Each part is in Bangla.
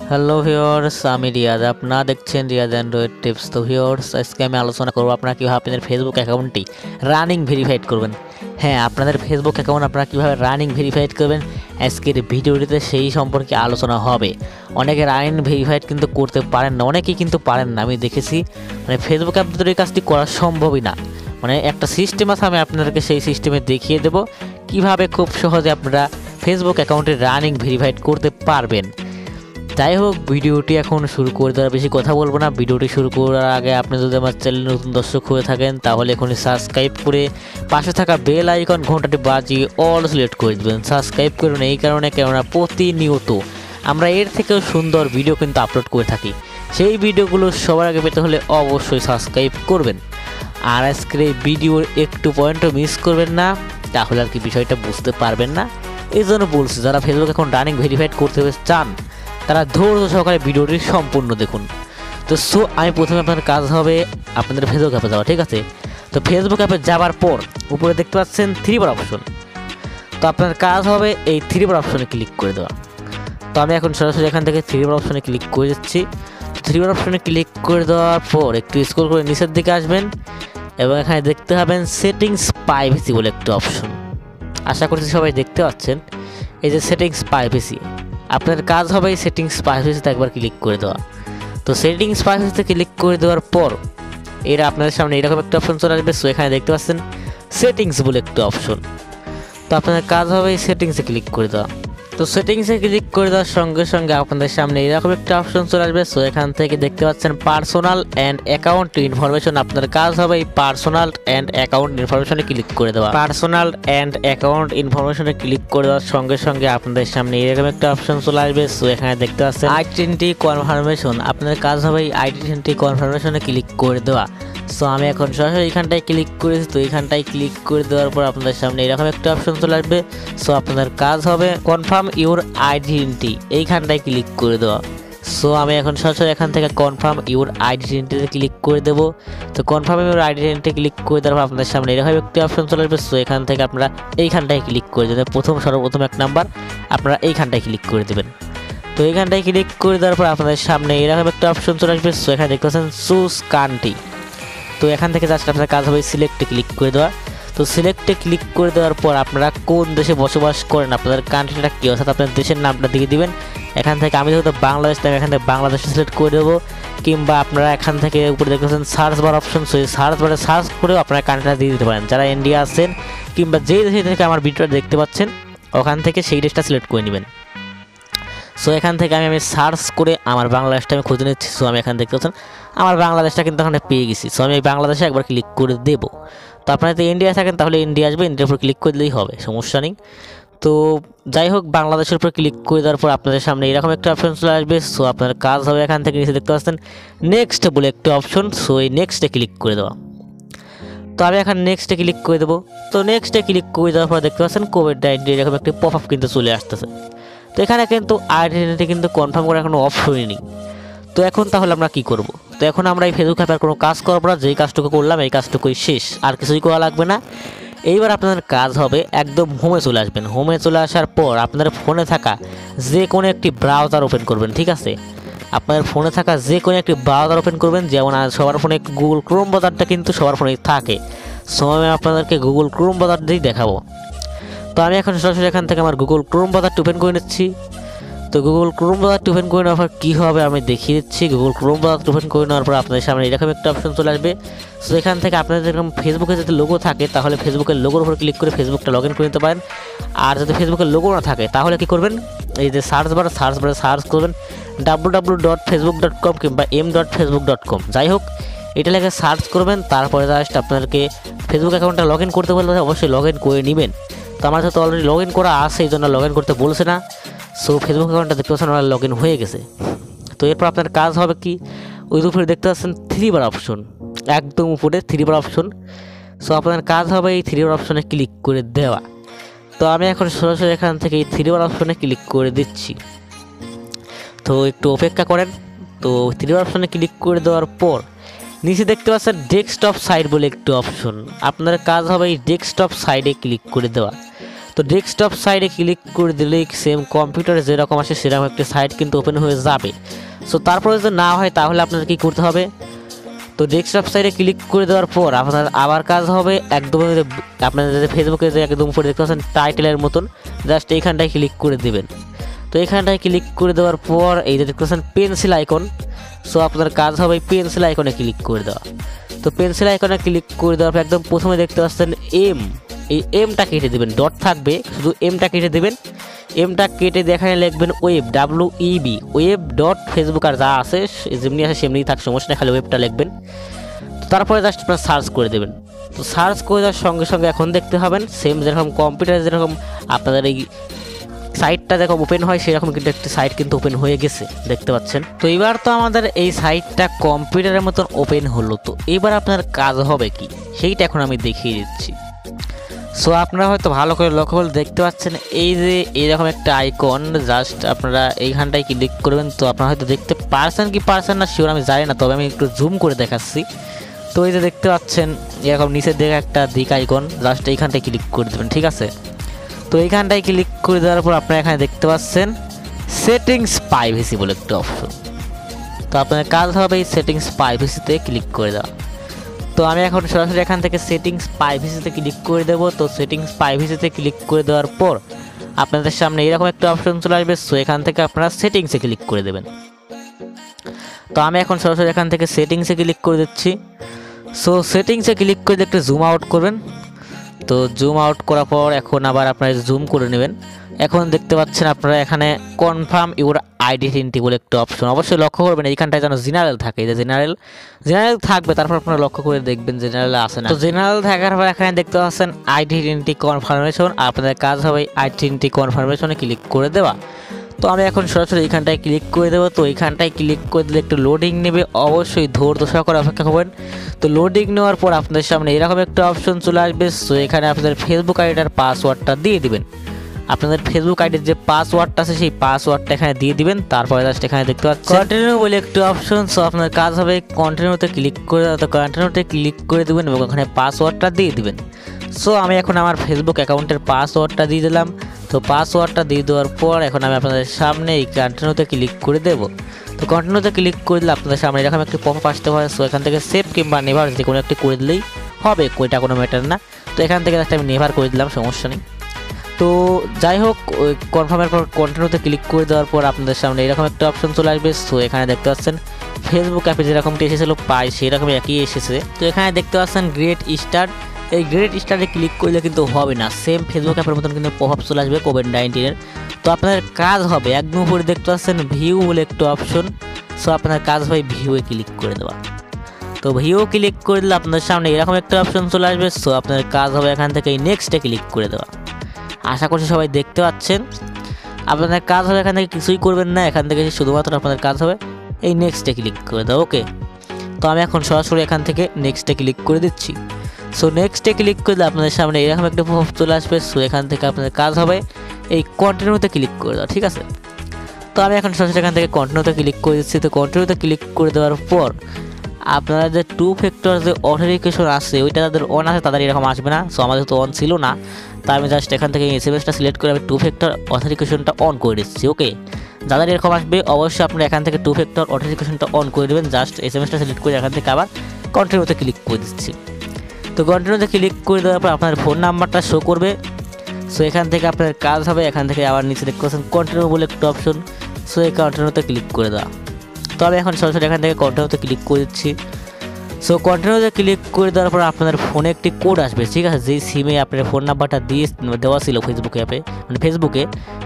হ্যালো ভিউয়ার্স, আমি রিয়াদ। আপনারা দেখছেন রিয়াদ অ্যান্ড্রয়েড টিপস। তো ভিউয়ার্স, আজকে আমি আলোচনা করব আপনারা কীভাবে আপনাদের ফেসবুক অ্যাকাউন্টটি রানিং ভেরিফাইড করবেন। হ্যাঁ, আপনাদের ফেসবুক অ্যাকাউন্ট আপনারা কীভাবে রানিং ভেরিফাইড করবেন আজকের ভিডিওটিতে সেই সম্পর্কে আলোচনা হবে। অনেকে রানিং ভেরিফাইড কিন্তু করতে পারেন না, অনেকেই কিন্তু পারেন না। আমি দেখেছি ফেসবুক অ্যাপের এই কাজটি করা সম্ভবই না। একটা সিস্টেম আছে, আমি আপনাদেরকে সেই সিস্টেমে দেখিয়ে দেবো কীভাবে খুব সহজে আপনারা ফেসবুক অ্যাকাউন্টে রানিং ভেরিফাইড করতে পারবেন। যাই হোক, ভিডিওটি এখন শুরু করে দেওয়ার বেশি কথা বলবো না। ভিডিওটি শুরু করার আগে আপনি যদি আমার চ্যানেল নতুন দর্শক হয়ে থাকেন তাহলে এখনই সাবস্ক্রাইব করে পাশে থাকা বেল আইকন ঘন্টাটি বাজিয়ে অল সিলেক্ট করে দেবেন। সাবস্ক্রাইব করুন এই কারণে, কেননা প্রতিনিয়ত আমরা এর থেকেও সুন্দর ভিডিও কিন্তু আপলোড করে থাকি। সেই ভিডিওগুলো সবার আগে পেতে হলে অবশ্যই সাবস্ক্রাইব করবেন। আর আজকের এই ভিডিওর একটু পয়েন্টও মিস করবেন না, তাহলে আর কি বিষয়টা বুঝতে পারবেন না। এই জন্য বলছি, যারা ফেসবুক এখন রানিং ভেরিফাইড করতে চান তারা ধৈর্য সহকারে ভিডিওটি সম্পূর্ণ দেখুন। তো আমি প্রথমে আপনার কাজ হবে আপনাদের ফেসবুক অ্যাপে যাওয়া, ঠিক আছে? তো ফেসবুক অ্যাপে যাওয়ার পর উপরে দেখতে পাচ্ছেন 3 বার অপশন। তো আপনার কাজ হবে এই 3 বার অপশনে ক্লিক করে দেওয়া। তো আমি এখন সরাসরি এখান থেকে 3 বার অপশনে ক্লিক করে দিচ্ছি। 3 বার অপশনে ক্লিক করে দেওয়ার পর একটু স্ক্রল করে নিচের দিকে আসবেন এবং এখানে দেখতে পাবেন সেটিংস প্রাইভেসি বলে একটা অপশন। আশা করছি সবাই দেখতে পাচ্ছেন এই যে সেটিংস প্রাইভেসি। আপনার কাজ হবে এই সেটিংস প্রাইভেসিতে একবার ক্লিক করে দেওয়া। তো সেটিংস প্রাইভেসিতে ক্লিক করে দেওয়ার পর এরা আপনাদের সামনে এরকম একটা অপশন চলে আসবে। সো এখানে দেখতে পাচ্ছেন সেটিংস বলে একটা অপশন। তো আপনার কাজ হবে এই সেটিংসে ক্লিক করে দেওয়া। তো সেটিংসে ক্লিক করে দেওয়ার সঙ্গে সঙ্গে আপনাদের সামনে এরকম একটা অপশন চলে আসবে। সো এখান থেকে দেখতে পাচ্ছেন পার্সোনাল অ্যান্ড অ্যাকাউন্ট ইনফরমেশন। আপনার কাজ হবে এই পার্সোনাল অ্যান্ড অ্যাকাউন্ট ইনফরমেশনে ক্লিক করে দেওয়া। পার্সোনাল অ্যান্ড অ্যাকাউন্ট ইনফরমেশনে ক্লিক করে দেওয়ার সঙ্গে সঙ্গে আপনাদের সামনে এরকম একটা অপশন চলে আসবে। সো এখানে দেখতে পাচ্ছেন আইডেন্টিটি কনফার্মেশন। আপনার কাজ হবে এই আইডেন্টিটি কনফার্মেশনে ক্লিক করে দেওয়া। সো আমি এখন সরাসরি এখানটায় ক্লিক করেছি। তো এখানটায় ক্লিক করে দেওয়ার পর আপনাদের সামনে এরকম একটা অপশন চলে আসবে। সো আপনাদের কাজ হবে কনফার্ম ইউর আইডেন্টিটি, এইখানটায় ক্লিক করে দেওয়া। সো আমি এখন সরাসরি এখান থেকে কনফার্ম ইউর আইডেন্টিটিতে ক্লিক করে দেবো। তো কনফার্ম ইউর আইডেন্টিটি ক্লিক করে দেওয়ার পর আপনাদের সামনে এরকম একটি অপশন চলে আসবে। সো এখান থেকে আপনারা এইখানটায় ক্লিক করে দেবেন। সর্বপ্রথম 1 নাম্বার আপনারা এইখানটায় ক্লিক করে দেবেন। তো এইখানটায় ক্লিক করে দেওয়ার পর আপনাদের সামনে এরকম একটা অপশন চলে আসবে। সো এখানে দেখতে পাচ্ছেন চুজ কান্ট্রি। তো এখান থেকে জাস্ট আপনার কাজ হবে সিলেক্টে ক্লিক করে দেওয়া। তো সিলেক্টে ক্লিক করে দেওয়ার পর আপনারা কোন দেশে বসবাস করেন, আপনাদের কান্ট্রিটা কী, অর্থাৎ আপনার দেশের নামটা দিয়ে দিবেন। এখান থেকে আমি যেহেতু বাংলাদেশ, আমি এখান থেকে বাংলাদেশে সিলেক্ট করে দেবো। কিংবা আপনারা এখান থেকে উপরে দেখতেছেন সার্চ বার অপশন। সেই সার্চ বারে সার্চ করেও আপনারা কান্ট্রিটা দিয়ে দিতে পারেন। যারা ইন্ডিয়া আছেন কিংবা যেই দেশে থেকে আমার ভিডিওটা দেখতে পাচ্ছেন ওখান থেকে সেই দেশটা সিলেক্ট করে নেবেন। সো এখান থেকে আমি সার্চ করে আমার বাংলাদেশটা আমি খুঁজে নিচ্ছি। সো আমি এখানে দেখতে পাচ্ছেন আমার বাংলাদেশটা কিন্তু এখানে পেয়ে গেছি। সো আমি বাংলাদেশে একবার ক্লিক করে দেব। তো আপনারা যদি ইন্ডিয়া থাকেন তাহলে ইন্ডিয়া আসবে, ইন্ডিয়ার উপর ক্লিক করে দিলেই হবে, সমস্যা নেই। তো যাই হোক, বাংলাদেশের উপর ক্লিক করে দেওয়ার পর আপনাদের সামনে এরকম একটা অপশন চলে আসবে। সো আপনার কাজ হবে এখান থেকে নিচে দেখতে পাচ্ছেন নেক্সট বলে একটা অপশন। সো এই নেক্সটে ক্লিক করে দেওয়া। তো আমি এখন নেক্সটে ক্লিক করে দেবো। তো নেক্সটে ক্লিক করে দেওয়ার পর দেখতে পাচ্ছেন কোভিড-19 এরকম একটি পপ আপ কিন্তু চলে আসতেছে। তো এখানে কিন্তু আইডেন্টিটি কিন্তু কনফার্ম করার কোনো অপশনই নেই। তো এখন তাহলে আমরা কি করব? তো এখন আমরা এই ফেসবুক অ্যাপের কোনো কাজ করবো না, যেই কাজটুকু করলাম এই কাজটুকুই শেষ, আর কিছুই করা লাগবে না। এইবার আপনাদের কাজ হবে একদম হোমে চলে আসবেন। হোমে চলে আসার পর আপনাদের ফোনে থাকা যে কোনো একটি ব্রাউজার ওপেন করবেন, ঠিক আছে? আপনাদের ফোনে থাকা যে কোনো একটি ব্রাউজার ওপেন করবেন। যেমন সবার ফোনে একটু গুগল ক্রোম ব্রাউজারটা কিন্তু সবার ফোনে থাকে। সো আমি আপনাদেরকে গুগল ক্রোম ব্রাউজার দিয়েই দেখাবো। তো আমি এখন সরাসরি এখান থেকে আমার গুগল ক্রোম ব্রাউজারটি ওপেন করে নিচ্ছি। তো গুগল ক্রোম ব্রাউজারটি ওপেন করে নেওয়ার পর কী হবে আমি দেখিয়ে দিচ্ছি। গুগল ক্রোম ব্রাউজারটি ওপেন করে নেওয়ার পর আপনাদের সামনে এরকম একটা অপশন চলে আসবে। সো এখান থেকে আপনাদের যেরকম ফেসবুকে যদি লোগো থাকে তাহলে ফেসবুকের লোগোর উপর ক্লিক করে ফেসবুকটা লগ ইন করে নিতে পারেন। আর যদি ফেসবুকের লোগো না থাকে তাহলে কী করবেন, এই যে সার্চ বারে সার্চ করবেন www.facebook.com কিংবা m.facebook.com। যাই হোক, এটা লেগে সার্চ করবেন। তারপরে জাস্ট আপনাদেরকে ফেসবুক অ্যাকাউন্টটা লগ ইন করতে বললে অবশ্যই লগ ইন করে নেবেন। তো আমার তো অলরেডি লগ ইন করা আছে, এই জন্য লগ ইন করতে বলছে না। সো ফেসবুক অ্যাকাউন্টটা দেখতে পাচ্ছেন আমার লগ ইন হয়ে গেছে। তো এরপর আপনার কাজ হবে কি, ওই উপরে দেখতে পাচ্ছেন 3 বার অপশন, একদম উপরে 3 বার অপশন। সো আপনার কাজ হবে এই 3 বার অপশনে ক্লিক করে দেওয়া। তো আমি এখন সরাসরি এখান থেকে এই 3 বার অপশনে ক্লিক করে দিচ্ছি। তো একটু অপেক্ষা করেন। তো 3 বার অপশনে ক্লিক করে দেওয়ার পর নিচে দেখতে পাচ্ছেন ডেস্কটপ সাইট বলে একটি অপশন। আপনার কাজ হবে এই ডেস্কটপ সাইডে ক্লিক করে দেওয়া। তো ডেস্কটপ সাইডে ক্লিক করে দিলেই সেম কম্পিউটারে যেরকম আসে সেরকম একটি সাইট কিন্তু ওপেন হয়ে যাবে। সো তারপরে যদি না হয় তাহলে আপনাদের কী করতে হবে, তো ডেস্কটপ সাইডে ক্লিক করে দেওয়ার পর আপনার আবার কাজ হবে একদম আপনাদের ফেসবুকে যে একদম উপরে দেখতে পাচ্ছেন টাইটেলের মতন, জাস্ট এইখানটায় ক্লিক করে দেবেন। তো এইখানটায় ক্লিক করে দেওয়ার পর এই যে দেখতে পাচ্ছেন পেন্সিল আইকন, সো আপনার কাজ হবে পেন্সিল আইকনে ক্লিক করে দেওয়া। তো পেন্সিল আইকনে ক্লিক করে দেওয়ার পর একদম প্রথমে দেখতে পাচ্ছেন এম, এই এমটা কেটে দেবেন, ডট থাকবে শুধু এমটা কেটে দেবেন। এমটা কেটে দেখানে লিখবেন web, WEB, web dot facebook, আর যা আছে যেমনি আছে সেমনি থাক, সমস্যা নেই, খালি ওয়েবটা লিখবেন। তো তারপরে জাস্ট আপনার সার্চ করে দেবেন। তো সার্চ করে দেওয়ার সঙ্গে সঙ্গে এখন দেখতে পাবেন সেম যেরকম কম্পিউটারে যেরকম আপনাদের এই সাইটটা যখন ওপেন হয় সেরকম কিন্তু একটি সাইট কিন্তু ওপেন হয়ে গেছে, দেখতে পাচ্ছেন। তো এবার তো আমাদের এই সাইটটা কম্পিউটারের মতন ওপেন হলো। তো এবার আপনার কাজ হবে কি সেইটা এখন আমি দেখিয়ে দিচ্ছি। সো আপনারা হয়তো ভালো করে লক্ষ্য করে দেখতে পাচ্ছেন এই যে এইরকম একটা আইকন, জাস্ট আপনারা এইখানটায় ক্লিক করবেন। তো আপনারা হয়তো দেখতে পারছেন কি পারছেন না শিওর আমি জানি না, তবে আমি একটু জুম করে দেখাচ্ছি। তো এই যে দেখতে পাচ্ছেন এরকম নিচের দিকে একটা দিক আইকন, জাস্ট এইখানটায় ক্লিক করে দেবেন, ঠিক আছে। তো এইখানটায় ক্লিক করে দেওয়ার পর আপনারা এখানে দেখতে পাচ্ছেন সেটিংস প্রাইভেসি বলে একটা অপশন। তো আপনার কাজ হবে এই সেটিংস প্রাইভেসিতে ক্লিক করে দেওয়া। তো আমি এখন সরাসরি এখান থেকে সেটিংস প্রাইভেসিতে ক্লিক করে দেবো। তো সেটিংস প্রাইভেসিতে ক্লিক করে দেওয়ার পর আপনাদের সামনে এরকম একটা অপশন চলে আসবে। সো এখান থেকে আপনারা সেটিংসে ক্লিক করে দেবেন। তো আমি এখন সরাসরি এখান থেকে সেটিংসে ক্লিক করে দিচ্ছি। সো সেটিংসে ক্লিক করে একটু জুম আউট করবেন। তো জুম আউট করার পর এখন আবার আপনারা জুম করে নেবেন। এখন দেখতে পাচ্ছেন আপনারা এখানে কনফার্ম ইউর আইডেন্টিটি বলে একটা অপশন, অবশ্যই লক্ষ্য করবেন এইখানটায় যেন জেনারেল থাকে, এই যে জেনারেল থাকবে, তারপর আপনারা লক্ষ্য করে দেখবেন জেনারেল আসে না। তো জেনারেল থাকার পর এখানে দেখতে পাচ্ছেন আইডেন্টিটি কনফার্মেশন, আপনাদের কাজ হবে আইডেন্টিটি কনফার্মেশনে ক্লিক করে দেওয়া। তো আমি এখন সরাসরি এইখানটায় ক্লিক করে দেবো। তো এইখানটায় ক্লিক করে দিলে একটু লোডিং নেবে, অবশ্যই ধৈর্য সহকারে অপেক্ষা করবেন। তো লোডিং নেওয়ার পর আপনাদের সামনে এরকম একটা অপশন চলে আসবে। সো এখানে আপনাদের ফেসবুক আইডিটার পাসওয়ার্ডটা দিয়ে দিবেন। আপনাদের ফেসবুক আইডির যে পাসওয়ার্ডটা আছে সেই পাসওয়ার্ডটা এখানে দিয়ে দিবেন। তারপরে জাস্ট এখানে দেখতে পাচ্ছেন কন্টিনিউ বলে একটা অপশন। সো আপনার কাজ হবে কন্টিনিউতে ক্লিক করে দেওয়া। তো কন্টিনিউতে ক্লিক করে দেবেন এবং এখানে পাসওয়ার্ডটা দিয়ে দিবেন। সো আমি এখন আমার ফেসবুক অ্যাকাউন্টের পাসওয়ার্ডটা দিয়ে দিলাম। তো পাসওয়ার্ডটা দিয়ে দেওয়ার পর এখন আমি আপনাদের সামনে এই কন্টিনিউতে ক্লিক করে দেবো। তো কন্টিনিউতে ক্লিক করে দিলে আপনাদের সামনে এরকম একটি পপআপ আসতে পারে। সো এখান থেকে সেভ কিংবা নেভার যে কোনো একটি করে দিলেই হবে, কোইটা কোনো ম্যাটার না। তো এখান থেকে জাস্ট আমি নেভার করে দিলাম, সমস্যা নেই। তো যাই হোক কনফার্মের পর কন্টিনিউতে ক্লিক করে দেওয়ার পর আপনাদের সামনে এরকম একটা অপশন চলে আসবে। সো এখানে দেখতে পাচ্ছেন ফেসবুক অ্যাপে যেরকমটি এসেছিলো প্রায় সেরকমই একই এসেছে। তো এখানে দেখতে পাচ্ছেন গ্রেট স্টার্ট, এই গ্রেট স্টারে ক্লিক করলে কিন্তু হবে না, সেম ফেসবুক অ্যাপের মতন কিন্তু প্রভাব চলে আসবে কোভিড-19-এর। তো আপনাদের কাজ হবে একদম উপরে দেখতে পাচ্ছেন ভিউ বলে একটা অপশন। সো আপনার কাজ হবে ভিউয়ে ক্লিক করে দেওয়া। তো ভিউ ক্লিক করে দিলে আপনাদের সামনে এরকম একটা অপশন চলে আসবে। সো আপনার কাজ হবে এখান থেকে এই নেক্সটে ক্লিক করে দেওয়া। আশা করছি সবাই দেখতে পাচ্ছেন। আপনাদের কাজ হবে এখান থেকে কিছুই করবেন না, এখান থেকে শুধুমাত্র আপনাদের কাজ হবে এই নেক্সটে ক্লিক করে দেওয়া। ওকে, তো আমি এখন সরাসরি এখান থেকে নেক্সটে ক্লিক করে দিচ্ছি। সো নেক্সটে ক্লিক করলে আপনাদের সামনে এরকম একটা পপআপ চলে আসবে। সো এখান থেকে আপনাদের কাজ হবে এই কন্টিনিউতে ক্লিক করে দেওয়া, ঠিক আছে। তো আমি এখন সরাসরি এখান থেকে কন্টিনিউতে ক্লিক করে দিচ্ছি। তো কন্টিনিউতে ক্লিক করে দেওয়ার পর আপনারা যে 2 ফ্যাক্টর যে অথেন্টিকেশন আছে ওইটা যাদের অন আছে তাদের এরকম আসবে না। সো আমাদের তো অন ছিল না, তাই আমি জাস্ট এখান থেকে এসএমএসটা সিলেক্ট করে আমি 2 ফ্যাক্টর অথেন্টিকেশনটা অন করে দিচ্ছি। ওকে, যাদের এরকম আসবে অবশ্যই আপনারা এখান থেকে 2 ফ্যাক্টর অথেন্টিকেশনটা অন করে দেবেন। জাস্ট এসএমএসটা সিলেক্ট করে এখান থেকে আবার কন্টিনিউতে ক্লিক করে দিচ্ছি। তো কন্টিনিউতে ক্লিক করে দেওয়ার পর আপনার ফোন নাম্বারটা শো করবে। সো এখান থেকে আপনার কাজ হবে এখান থেকে আবার নিচে দেখতে পাচ্ছেন কন্টিনিউ বলে একটা অপশন। সো এই কন্টিনিউতে ক্লিক করে দেওয়া। তো আমি এখন সরাসরি এখান থেকে কন্টিনিউতে ক্লিক করে দিচ্ছি। সো কন্টিনিউতে ক্লিক করে দেওয়ার পর আপনাদের ফোনে একটি কোড আসবে, ঠিক আছে। যেই সিমে আপনার ফোন নাম্বারটা দিয়ে দেওয়া ছিল ফেসবুক অ্যাপে মানে ফেসবুকে,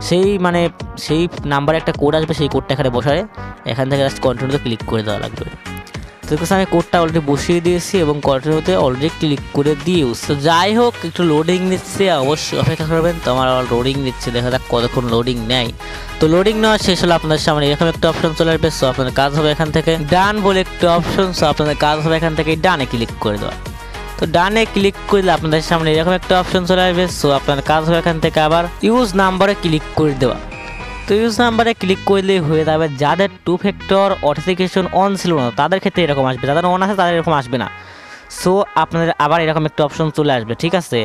সেই নাম্বারে একটা কোড আসবে। সেই কোডটা এখানে বসায় এখান থেকে জাস্ট কন্টিনিউতে ক্লিক করে দেওয়া লাগবে। তো আমি কোডটা অলরেডি বসিয়ে দিয়েছি এবং কন্টিনিউতে অলরেডি ক্লিক করে দিয়েও। তো যাই হোক একটু লোডিং নিচ্ছে, অবশ্যই অপেক্ষা করবেন। তো আমার লোডিং নিচ্ছে, দেখা যাক কতক্ষণ লোডিং নেয়। তো লোডিং নেওয়া শেষ হলে আপনাদের সামনে এরকম একটা অপশন চলে আসবে। সো আপনাদের কাজ হবে এখান থেকে ডান বলে একটা অপশন। সো আপনাদের কাজ হবে এখান থেকে ডানে ক্লিক করে দেওয়া। তো ডানে ক্লিক করলে আপনাদের সামনে এরকম একটা অপশন চলে আসবে। সো আপনার কাজ হবে এখান থেকে আবার ইউজ নাম্বারে ক্লিক করে দেওয়া। তো ইউজ নাম্বারে ক্লিক করলেই হয়ে যাবে। যাদের 2 ফ্যাক্টর অথেন্টিকেশন অন ছিল না তাদের ক্ষেত্রে এরকম আসবে, যাদের অন আছে তাদের এরকম আসবে না। সো আপনাদের আবার এরকম একটা অপশন চলে আসবে, ঠিক আছে।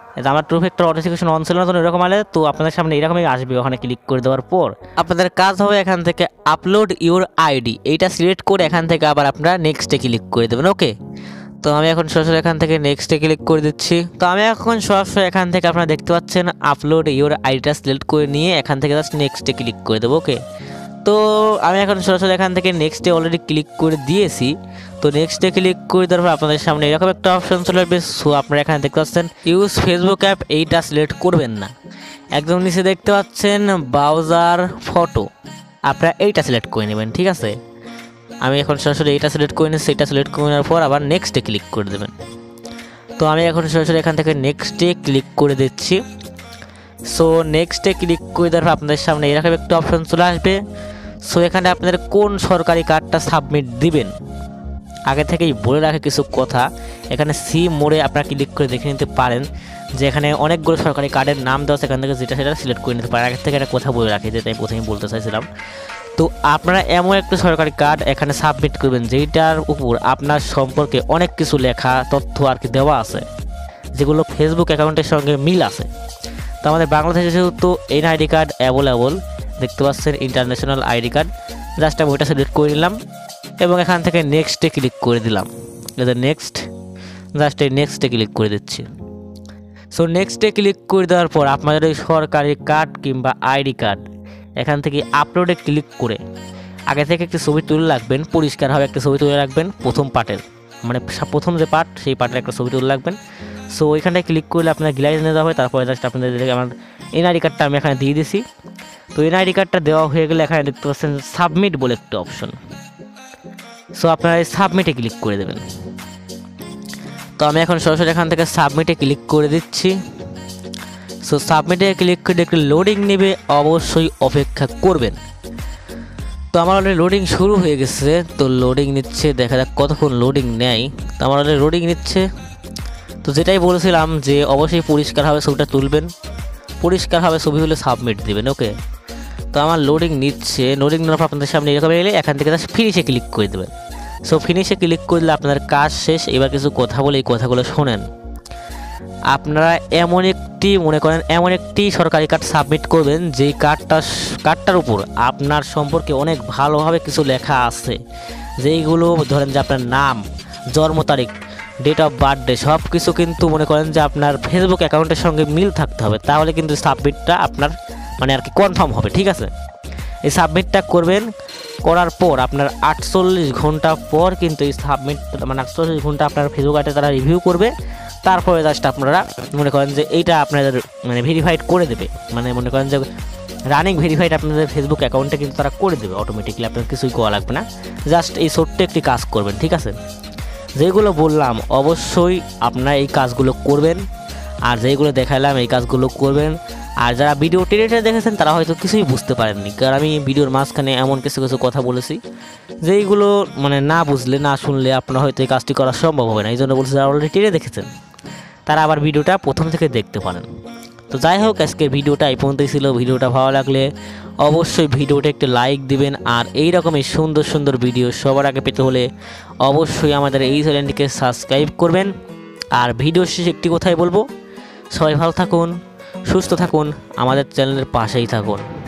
আমার টু ফ্যাক্টর অথেন্টিকেশন অন ছিল না, তো এরকম আলে তো আপনাদের সামনে এরকমই আসবে। ওখানে ক্লিক করে দেওয়ার পর আপনাদের কাজ হবে এখান থেকে আপলোড ইউর আইডি, এইটা সিলেক্ট করে এখান থেকে আবার আপনারা নেক্সটে ক্লিক করে দেবেন। ওকে, তো আমি এখন সরাসরি এখান থেকে নেক্সটে ক্লিক করে দিচ্ছি। তো আমি এখন সরাসরি এখান থেকে আপনারা দেখতে পাচ্ছেন আপলোড ইউর আইডিটা সিলেক্ট করে নিয়ে এখান থেকে জাস্ট নেক্সটে ক্লিক করে দেবো। ওকে, তো আমি এখন সরাসরি এখান থেকে নেক্সটে অলরেডি ক্লিক করে দিয়েছি। তো নেক্সটে ক্লিক করে দেওয়ার পর আপনাদের সামনে এরকম একটা অপশন চলে আসবে। সো আপনারা এখানে দেখতে পাচ্ছেন ইউজ ফেসবুক অ্যাপ, এইটা সিলেক্ট করবেন না। একদম নিচে দেখতে পাচ্ছেন ব্রাউজার ফটো, আপনারা এইটা সিলেক্ট করে নেবেন। ঠিক আছে, আমি এখন সরাসরি এইটা সিলেক্ট করে নিচ্ছি। এটা সিলেক্ট করে নেওয়ার পর আবার নেক্সটে ক্লিক করে দেবেন। তো আমি এখন সরাসরি এখান থেকে নেক্সটে ক্লিক করে দিচ্ছি। সো নেক্সটে ক্লিক করে দেওয়ার পর আপনাদের সামনে এরকম একটা অপশন চলে আসবে। সো এখানে আপনাদের কোন সরকারি কার্ডটা সাবমিট দিবেন আগে থেকেই বলে রাখে কিছু কথা। এখানে সি মোড়ে আপনারা ক্লিক করে দেখে নিতে পারেন যে এখানে অনেকগুলো সরকারি কার্ডের নাম দেওয়া আছে, এখান থেকে যেটা সেটা সিলেক্ট করে নিতে পারেন। আগে থেকে একটা কথা বলে রাখি, যেটা আমি প্রথমেই বলতে চাইছিলাম। তো আপনারা এমন একটা সরকারি কার্ড এখানে সাবমিট করবেন যেটার উপর আপনার সম্পর্কে অনেক কিছু লেখা তথ্য আর কি দেওয়া আছে, যেগুলো ফেসবুক অ্যাকাউন্টের সঙ্গে মিল আছে। তো আমাদের বাংলাদেশে যেহেতু এনআইডি কার্ড অ্যাভেলেবল, দেখতে পাচ্ছেন ইন্টারন্যাশনাল আইডি কার্ড, জাস্ট আমি ওইটা সিলেক্ট করে নিলাম এবং এখান থেকে নেক্সটে ক্লিক করে দিলাম। নেক্সট, জাস্ট এই নেক্সটে ক্লিক করে দিচ্ছি। সো নেক্সটে ক্লিক করে দেওয়ার পর আপনাদের ওই সরকারি কার্ড কিংবা আইডি কার্ড এখান থেকে আপলোডে ক্লিক করে আগে থেকে একটি ছবি তুলে রাখবেন, পরিষ্কারভাবে একটা ছবি তুলে রাখবেন। প্রথম পার্টের মানে প্রথম যে পার্ট, সেই পার্টের একটা ছবি তুলে রাখবেন। সো ওইখানটায় ক্লিক করলে আপনার গ্যালারি নিয়ে যাওয়া হয়। তারপরে জাস্ট আপনাদের আমার এনআইডি কার্ডটা আমি এখানে দিয়ে দিছি। তো এনআইডি কার্ডটা দেওয়া হয়ে গেলে এখানে দেখতে পাচ্ছেন সাবমিট বলে একটা অপশন। সো আপনারা এই সাবমিটে ক্লিক করে দেবেন। তো আমি এখন সরাসরি এখান থেকে সাবমিটে ক্লিক করে দিচ্ছি। সো সাবমিটে ক্লিক করে একটু লোডিং নেবে, অবশ্যই অপেক্ষা করবেন। তো আমার অলরেডি লোডিং শুরু হয়ে গেছে। তো লোডিং নিচ্ছে, দেখা যাক কতক্ষণ লোডিং নেয়। তো আমার অলরেডি লোডিং নিচ্ছে। তো যেটাই বলেছিলাম যে অবশ্যই পরিষ্কারভাবে ছবিটা তুলবেন, পরিষ্কারভাবে ছবি হলে সাবমিট দেবেন। ওকে, তো আমার লোডিং নিচ্ছে। লোডিং নেওয়ার পর আপনাদের সামনে এরকম এলে এখান থেকে জাস্ট ফিনিশে ক্লিক করে দেবেন। সো ফিনিশে ক্লিক করলে আপনাদের কাজ শেষ। এবার কিছু কথা বলে এই কথাগুলো শোনেন। আপনারা এমন একটি সরকারি কার্ড সাবমিট করবেন যেই কার্ডটার উপর আপনার সম্পর্কে অনেক ভালোভাবে কিছু লেখা আছে, যেইগুলো ধরেন যে আপনার নাম, জন্ম তারিখ, ডেট অফ বার্থডে সব কিছু কিন্তু মনে করেন যে আপনার ফেসবুক অ্যাকাউন্টের সঙ্গে মিল থাকতে হবে, তাহলে কিন্তু সাবমিটটা আপনার মানে আর কি কনফার্ম হবে। ঠিক আছে, এই সাবমিটটা করবেন। করার পর আপনার 48 ঘন্টা পর কিন্তু এই সাবমিট মানে 48 ঘন্টা আপনার ফেসবুক আইডি তারা রিভিউ করবে। তারপরে জাস্ট আপনারা মনে করেন যে এইটা আপনাদের মানে ভেরিফাইড করে দেবে, মানে মনে করেন যে রানিং ভেরিফাইড আপনাদের ফেসবুক অ্যাকাউন্টে কিন্তু তারা করে দেবে অটোমেটিকলি, আপনার কিছুই করা লাগবে না। জাস্ট এই ছোট্ট একটি কাজ করবেন। ঠিক আছে, যেগুলো বললাম অবশ্যই আপনারা এই কাজগুলো করবেন, আর যেগুলো দেখালাম এই কাজগুলো করবেন। আর যারা ভিডিও টেনে দেখেছেন তারা হয়তো কিছুই বুঝতে পারেননি, কারণ আমি ভিডিওর মাঝখানে এমন কিছু কিছু কথা বলেছি যেইগুলো মানে না বুঝলে না শুনলে আপনারা হয়তো এই কাজটি করা সম্ভব হবে না। এই জন্য বলছি যারা অলরেডি টেনে দেখেছেন তারা আবার ভিডিওটা প্রথম থেকে দেখতে পারেন। তো যাই হোক, আজকের ভিডিওটা এই পর্যন্তই ছিল। ভিডিওটা ভালো লাগলে অবশ্যই ভিডিওটা একটু লাইক দিবেন, আর এই রকমই সুন্দর সুন্দর ভিডিও সবার আগে পেতে হলে অবশ্যই আমাদের এই চ্যানেলটিকে সাবস্ক্রাইব করবেন। আর ভিডিও শেষে একটি কথাই বলবো, সবাই ভালো থাকুন, সুস্থ থাকুন, আমাদের চ্যানেলের পাশেই থাকুন।